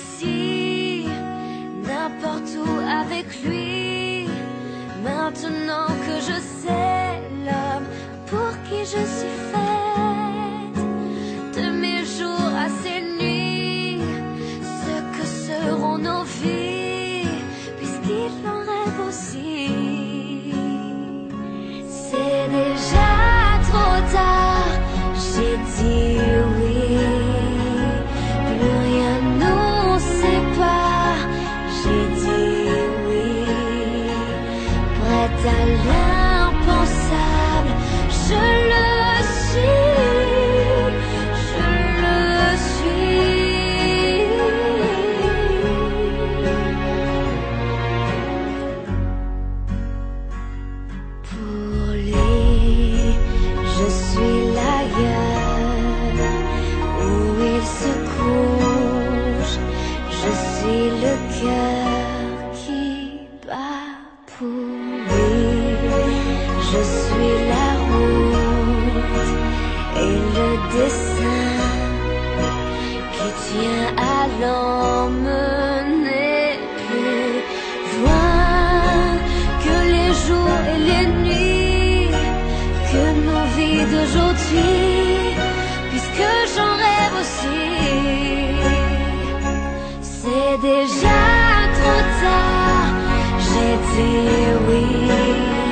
aussi, n'importe où avec lui. Maintenant que je sais l'homme pour qui je suis faite, de mes jours à ces nuits, ce que seront nos vies, puisqu'il en rêve aussi. C'est déjà trop tard, j'ai dit oui. Plus rien nous sépare, j'ai dit oui. Prête à l'impensable, je le suis, je le suis. Pour lui, je suis l'ailleurs où il se couche. Je suis le cœur qui bat pour lui. Je suis la route et le dessin qui tient à l'emmener plus loin que les jours et les nuits, que nos vies d'aujourd'hui, puisque j'en rêve aussi. C'est déjà trop tard, j'ai dit oui.